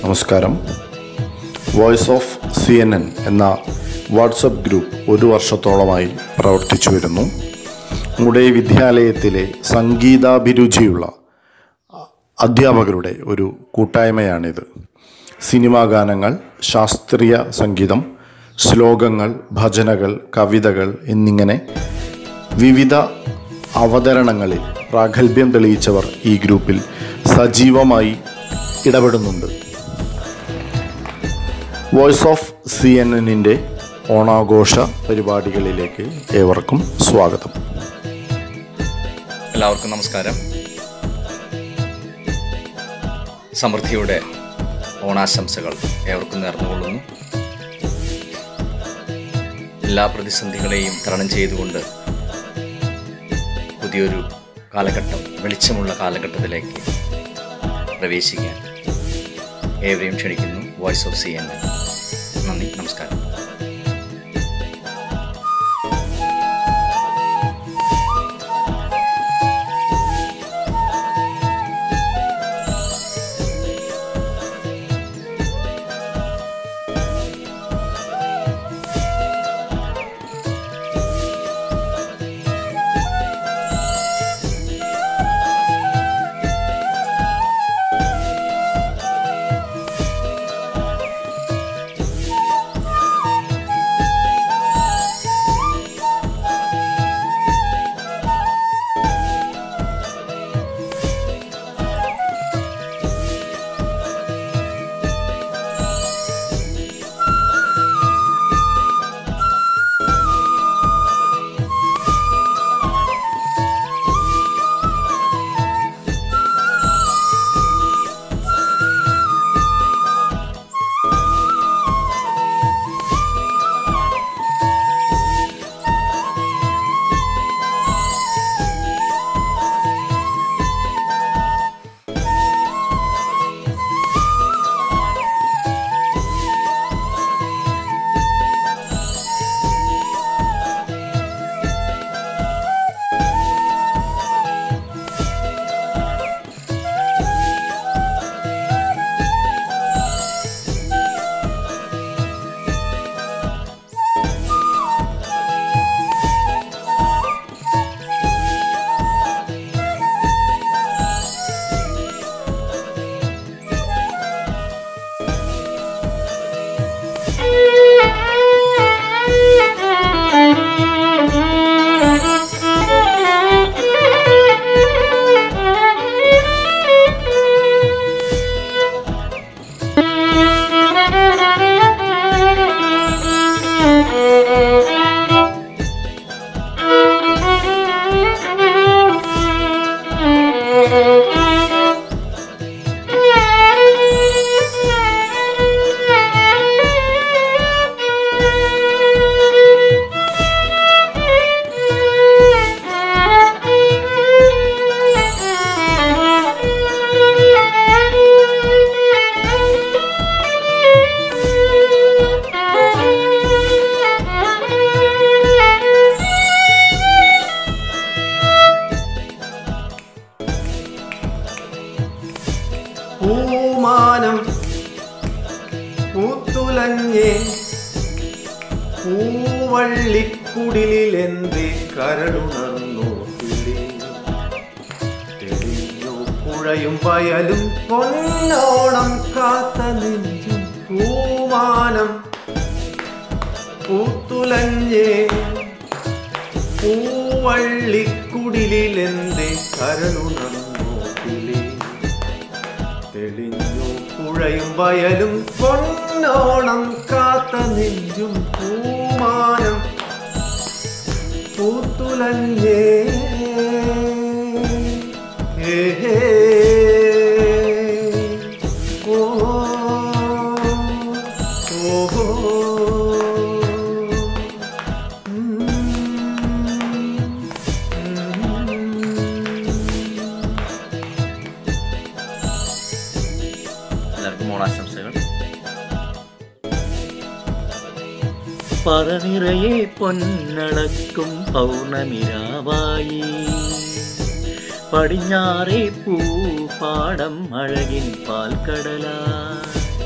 നമസ്കാരം. Voice of CNN എന്ന WhatsApp group 1 വർഷത്തോളമായി പ്രവർത്തിച്ചു വരുന്നു. നമ്മുടെ വിദ്യാലയത്തിലെ സംഗീതാഭിരുചിയുള്ള അധ്യാപകരുടെ ഒരു കൂട്ടായ്മയാണിത്. സിനിമാ ഗാനങ്ങൾ, ശാസ്ത്രീയ സംഗീതം, ശ്ലോകങ്ങൾ, ഭജനകൾ, കവിതകൾ എന്നിങ്ങനെ വിവിധ അവതരണങ്ങളിൽ പ്രാഗൽഭ്യം തെളിയിച്ചവർ ഈ ഗ്രൂപ്പിൽ സജീവമായി ഇടപെടുന്നുണ്ട്. വോയിസ് ഓഫ് CNN ഓണാഘോഷ പരിപാടികളിലേക്ക് ഏവർക്കും സ്വാഗതം. എല്ലാവർക്കും നമസ്കാരം. സമൃദ്ധിയുടെ ഓണാശംസകൾ ഏവർക്കും നേർന്നുകൊള്ളുന്നു. എല്ലാ പ്രതിസന്ധികളെയും തരണം ചെയ്തുകൊണ്ട് പുതിയൊരു കാലഘട്ടം, വെളിച്ചമുള്ള കാലഘട്ടത്തിലേക്ക് പ്രവേശിക്കാൻ ഏവരെയും ക്ഷണിക്കുന്നു. Voice of CNN. നന്ദി, നമസ്കാരം. പൂമാനം പൂത്തുലഞ്ഞേ പൂവള്ളിക്കുടിലെന്തേ കരളുണർന്നു തെളിഞ്ഞു പുഴയും വയലും പൊന്നോണം കാത്ത നെഞ്ചും. പൂമാനം പൂത്തുലഞ്ഞേ പൂവള്ളിക്കുടിലെന്തേ കരളുണർന്നു തെളിഞ്ഞു പുഴയും വയലും പൊന്നോണം കാത്ത നെഞ്ചും. പൂമാനം പൂത്തുലഞ്ഞേ ഓ ഓഹോ ഓണാശംസകൾ. പറനിറയെ പൊന്നളക്കും പൗർണമിരാവായി പടിഞ്ഞാറേ പൂപ്പാടം അഴകിൻ പാൽക്കടലാ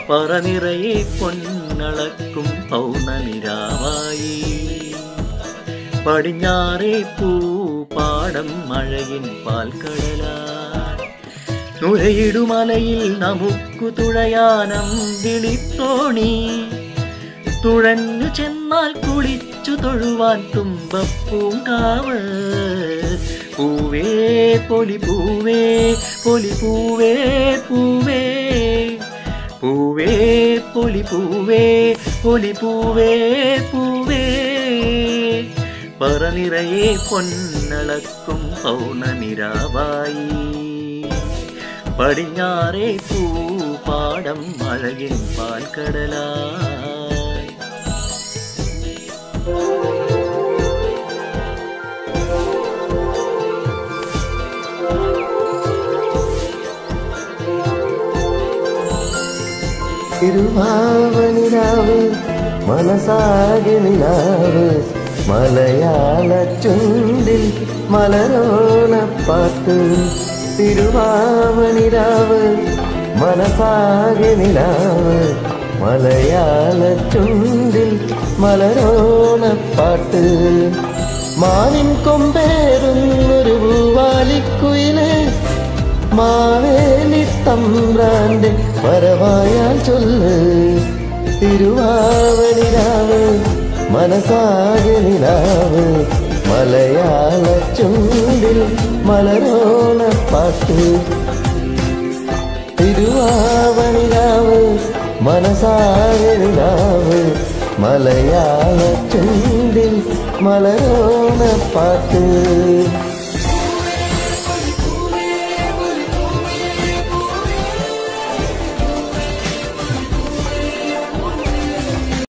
പറനിറയെ പൊന്നളക്കും പൗർണമിരാവായി. പടിഞ്ഞാറേ പൂപ്പാടം മഴയിൻ പാൽക്കടലായി. നുരയിടുമലയിൽ നമുക്കു തുഴയാനം വിളിത്തോണി. തുഴഞ്ഞു ചെന്നാൽ കുളിച്ചു തൊഴുവാൻ തുമ്പപ്പൂങ്കാവ്. പൂവേ പൊലി പൂവേ പൊലി പൂവേ പൂവേ പൂവേ പൊലി പൂവേ പൊലി പൂവേ പൂവേ. പറനിറയെ പൊന്നളക്കും പൗർണമിരാവായി. പടിഞ്ഞാറേ പൂപ്പാടം മഴകിൻ പാൽക്കടലായി. തിരുവാവണിരാവ് മനസാകെ നിലാവ്. മലയാള ചുണ്ടിൽ മലരോണപ്പാട്ട്. തിരുവാവണിരാവ് മനസാകെ നിലാവ്. മലയാള ചുണ്ടിൽ മലരോണപ്പാട്ട്. മാനിൻ കൊമ്പേറുന്നൊരു പൂവാലിക്കുയില്. മാവേലി തമ്പ്രാന്റെ വരവായാൽ ചൊല്ല്. തിരുവാവണിരാവ് മനസാകെ നിലാവ്. മലയാള ചുണ്ടിൽ മലരോണപ്പാട്ട്. തിരുവാവണിരാവ് മനസാകെ നിലാവ്. മലയാള ചുണ്ടിൽ മലരോണപ്പാട്ട്.